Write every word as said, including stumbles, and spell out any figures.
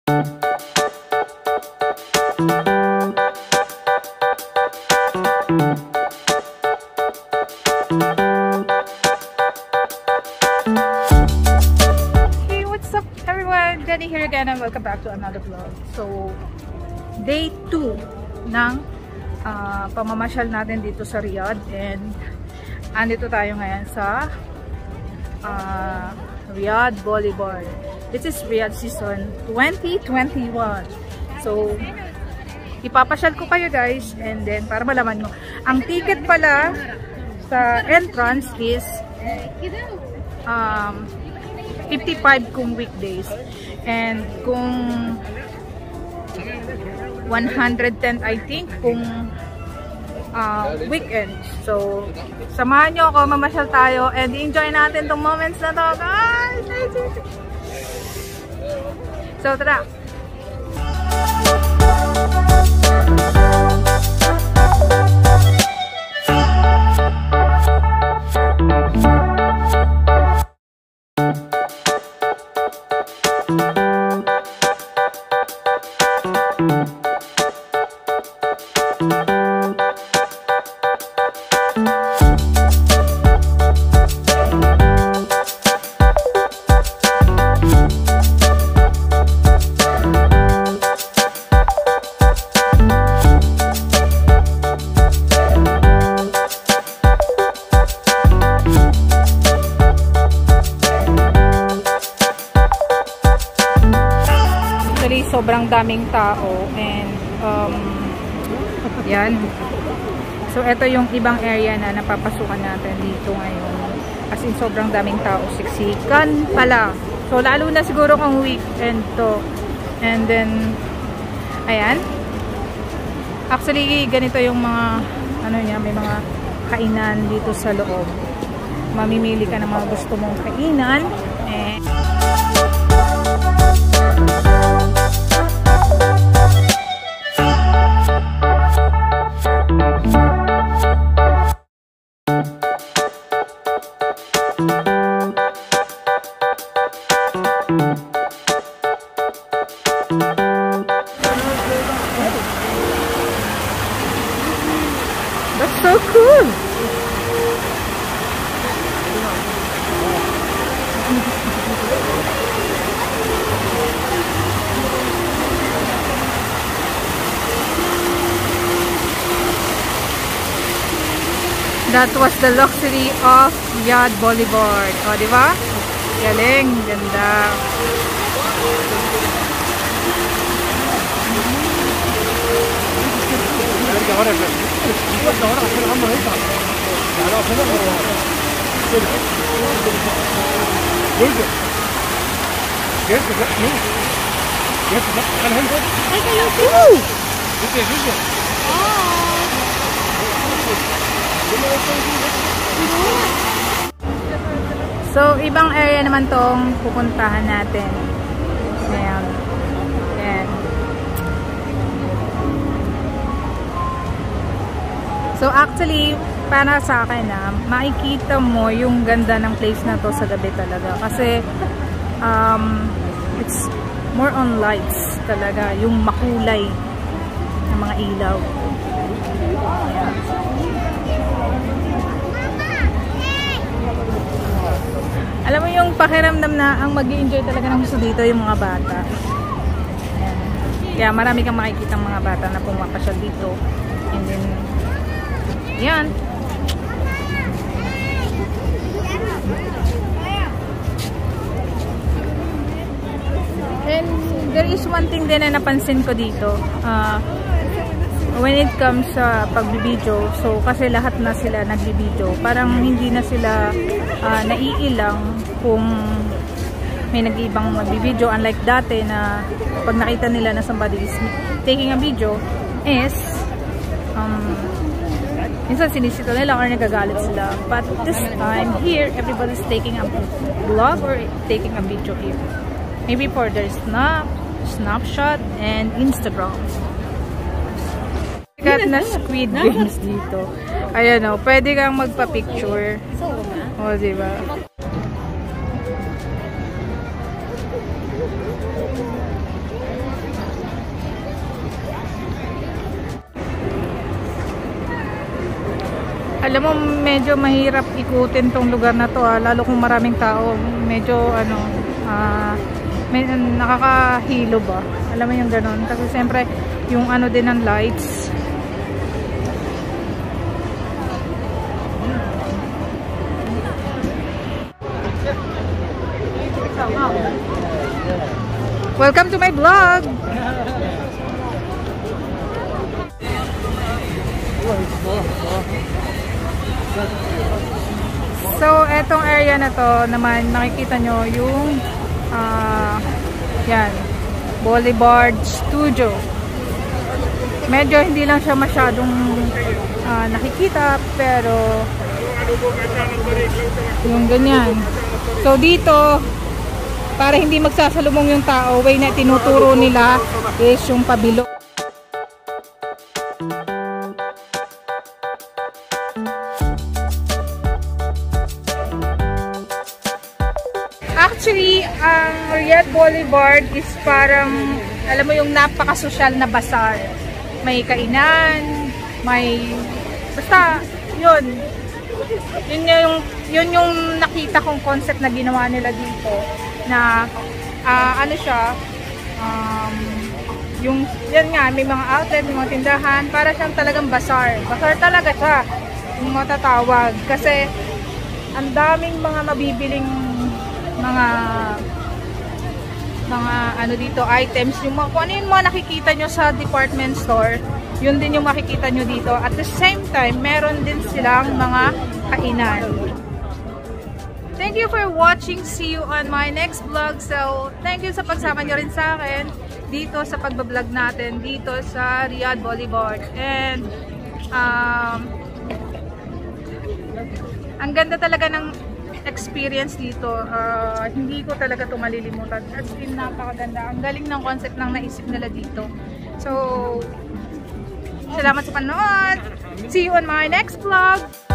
Here again and welcome back to another vlog. So, day two ng uh, pamamasyal natin dito sa Riyadh, and andito tayo ngayon sa uh, Riyadh Boulevard. This is Riyadh season twenty twenty-one. So, ipapasyal ko kayo guys, and then para malaman nyo. Ang ticket pala sa entrance is um, fifty-five kung weekdays. And kung one hundred ten I think kung uh, weekend. So, samahan nyo ako, mamasyal tayo and enjoy natin tong moments na to, guys! So, tara! Sobrang daming tao and um, yan. So, ito yung ibang area na napapasukan natin dito ngayon. As in, sobrang daming tao. Siksikan pala. So, lalo na siguro kung weekend to. And then, ayan. Actually, ganito yung mga, ano niya, may mga kainan dito sa loob. Mamimili ka ng mga gusto mong kainan. And that's so cool. That was the luxury of Riyadh Boulevard. O, di ba? Galing, ganda. So, ibang area naman tong pupuntahan natin. Ayan. Ayan. So, actually, para sa akin na, makikita mo yung ganda ng place na to sa gabi talaga. Kasi, um, it's more on lights talaga. Yung makulay ng mga ilaw. Ayan. Alam mo yung pakiramdam na ang mag-i-enjoy talaga ng gusto dito yung mga bata. Ayan. Kaya marami kang makikita ng mga bata na pumapasyal dito. And then, yan. And there is one thing din na napansin ko dito. Uh, when it comes sa pagbibideo, so kasi lahat na sila nagbibideo, parang hindi na sila uh, naiilang kung may nag-iibang magbibideo, unlike dati na pag nakita nila na somebody is taking a video is um, minsan sinisito nila or nagagalit sila, but this time here everybody's taking a vlog or taking a video here, maybe for their snap, snapshot and Instagram. Sikat na squid games dito. Ayan o, pwede kang magpa-picture. O, diba? Alam mo, medyo mahirap ikutin tong lugar na to, ah. Lalo kung maraming tao. Medyo ano, ah, may, nakakahilo ba? Alam mo yung ganon. Kasi siyempre, yung ano din ng lights. Welcome to my vlog! So, etong area na to naman, nakikita nyo yung uh, yan, Boulevard Studio. Medyo hindi lang siya masyadong uh, nakikita, pero yung ganyan. So, dito, para hindi magsasalubong yung tao, way na tinuturo nila is yung pabilo. Actually, ang Riyadh Boulevard is parang, alam mo yung napaka-social na bazaar. May kainan, may, basta, yun. Yun yung, yun yung nakita kong concept na ginawa nila dito. Na uh, ano siya, um, yung yan nga, may mga outlet, may mga tindahan, para siyang talagang bazaar. Bazaar talaga siya, yung matatawag. Kasi ang daming mga mabibiling mga mga ano dito, items, yung mga, kung ano yung mga nakikita nyo sa department store, yun din yung makikita nyo dito. At the same time, meron din silang mga kainan. Thank you for watching. See you on my next vlog. So, thank you sa pagsama nyo rin sa akin dito sa pagbablog natin dito sa Riyadh Boulevard. And um, ang ganda talaga ng experience dito. Uh, hindi ko talaga ito malilimutan. As in, napakaganda. Ang galing ng concept ng naisip nila dito. So, salamat sa panood. See you on my next vlog.